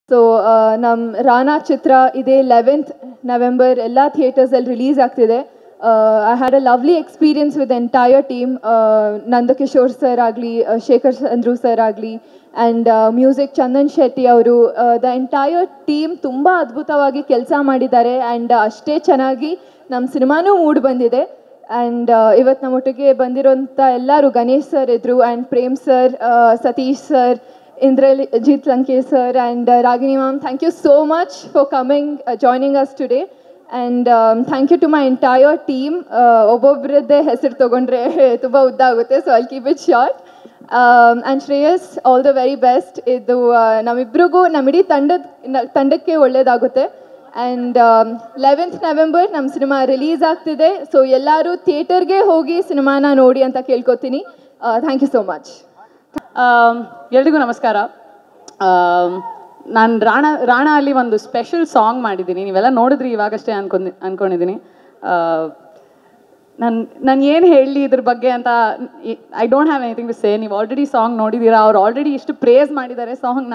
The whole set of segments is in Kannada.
ಸೊ ನಮ್ಮ ರಾನಾ ಚಿತ್ರ ಇದೇ 11th November ಎಲ್ಲ ಥಿಯೇಟರ್ಸಲ್ಲಿ ರಿಲೀಸ್ ಆಗ್ತಿದೆ. I had a lovely experience with the entire team. Nandakishore sir agli, Shekhar Andrew sir agli, and music Chandan Shetty avaru, the entire team ತುಂಬಾ ಅದ್ಭುತವಾಗಿ ಕೆಲಸ ಮಾಡಿದ್ದಾರೆ. ಆ್ಯಂಡ್ ಅಷ್ಟೇ ಚೆನ್ನಾಗಿ ನಮ್ಮ ಸಿನಿಮಾನೂ ಮೂಡ್ ಬಂದಿದೆ. ಆ್ಯಂಡ್ ಇವತ್ತು ನಮ್ಮೊಟ್ಟಿಗೆ ಬಂದಿರೋಂಥ ಎಲ್ಲರೂ ಗಣೇಶ್ ಸರ್ ಇದ್ರು, and Prem sir, Satish sir, Indrajit Lanke sir, and Ragini ma'am, thank you so much for coming, joining us today. And thank you to my entire team. Obobridde hesir togondre tuba udda agutte, so I'll keep it short. And Shreyas, all the very best. Idu namibrugu namidi tandakke ಒಳ್ಳೆದಾಗುತ್ತೆ. And 11th November ನಮ್ಮ ಸಿನಿಮಾ ರಿಲೀಸ್ ಆಗ್ತಿದೆ. ಸೊ ಎಲ್ಲರೂ ಥಿಯೇಟರ್ಗೆ ಹೋಗಿ ಸಿನಿಮಾನ ನೋಡಿ ಅಂತ ಕೇಳ್ಕೊತೀನಿ. Thank you so much. ಎಲ್ರಿಗೂ ನಮಸ್ಕಾರ. ನಾನು ರಾಣಾ ಅಲ್ಲಿ ಒಂದು ಸ್ಪೆಷಲ್ ಸಾಂಗ್ ಮಾಡಿದ್ದೀನಿ. ನೀವೆಲ್ಲ ನೋಡಿದ್ರಿ ಇವಾಗಷ್ಟೇ ಅನ್ಕೊಂಡಿದ್ದೀನಿ. ನಾನು ಏನು ಹೇಳಲಿ ಇದ್ರ ಬಗ್ಗೆ ಅಂತ I don't have anything to say. ನೀವು ಆಲ್ರೆಡಿ ಸಾಂಗ್ ನೋಡಿದ್ದೀರಾ. ಅವ್ರು ಆಲ್ರೆಡಿ ಇಷ್ಟು ಪ್ರೇಸ್ ಮಾಡಿದ್ದಾರೆ ಸಾಂಗ್ನ.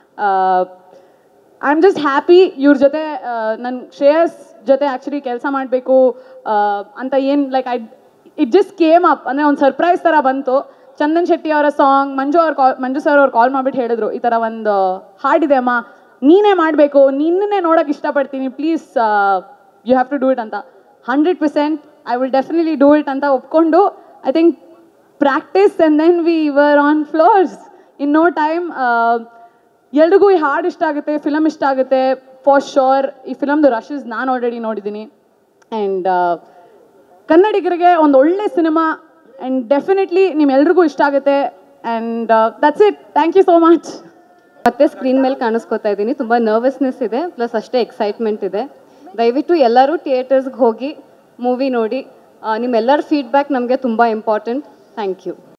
ಐ ಆಮ್ ಜಸ್ಟ್ ಹ್ಯಾಪಿ ಇವ್ರ ಜೊತೆ ನನ್ನ ಶ್ರೇಯಸ್ ಜೊತೆ ಆ್ಯಕ್ಚುಲಿ ಕೆಲಸ ಮಾಡಬೇಕು ಅಂತ ಏನು like it just came up. ಅಂದರೆ ಒಂದು ಸರ್ಪ್ರೈಸ್ ಥರ ಬಂತು. ಚಂದನ್ ಶೆಟ್ಟಿ ಅವರ ಸಾಂಗ್ ಮಂಜು ಸರ್ ಅವ್ರು ಕಾಲ್ ಮಾಡಿಬಿಟ್ಟು ಹೇಳಿದ್ರು, ಈ ಥರ ಒಂದು ಹಾಡಿದೆ ಅಮ್ಮ, ನೀನೇ ಮಾಡಬೇಕು, ನಿನ್ನೇ ನೋಡೋಕೆ ಇಷ್ಟಪಡ್ತೀನಿ, please you have to do it ಅಂತ. 100% I will definitely do it ಅಂತ ಒಪ್ಕೊಂಡು I think practice and then we were on floors in no time. ಎಲ್ರಿಗೂ ಈ ಹಾಡು ಇಷ್ಟ ಆಗುತ್ತೆ, ಫಿಲಮ್ ಇಷ್ಟ ಆಗುತ್ತೆ ಫಾರ್ ಶೋರ್. ಈ ಫಿಲಮ್ದು ರಶಸ್ ನಾನು ಆಲ್ರೆಡಿ ನೋಡಿದ್ದೀನಿ. ಆ್ಯಂಡ್ ಕನ್ನಡಿಗರಿಗೆ ಒಂದು ಒಳ್ಳೆ ಸಿನಿಮಾ ಆ್ಯಂಡ್ ಡೆಫಿನೆಟ್ಲಿ ನಿಮ್ಮೆಲ್ರಿಗೂ ಇಷ್ಟ ಆಗುತ್ತೆ. And that's it. Thank you so much. ಮತ್ತೆ ಸ್ಕ್ರೀನ್ ಮೇಲೆ ಕಾಣಿಸ್ಕೊತಾ ಇದ್ದೀನಿ. ತುಂಬ ನರ್ವಸ್ನೆಸ್ ಇದೆ, ಪ್ಲಸ್ ಅಷ್ಟೇ ಎಕ್ಸೈಟ್ಮೆಂಟ್ ಇದೆ. ದಯವಿಟ್ಟು ಎಲ್ಲರೂ ಥಿಯೇಟರ್ಸ್ಗೆ ಹೋಗಿ ಮೂವಿ ನೋಡಿ. ನಿಮ್ಮೆಲ್ಲರ ಫೀಡ್ಬ್ಯಾಕ್ ನಮಗೆ ತುಂಬ ಇಂಪಾರ್ಟೆಂಟ್. Thank you.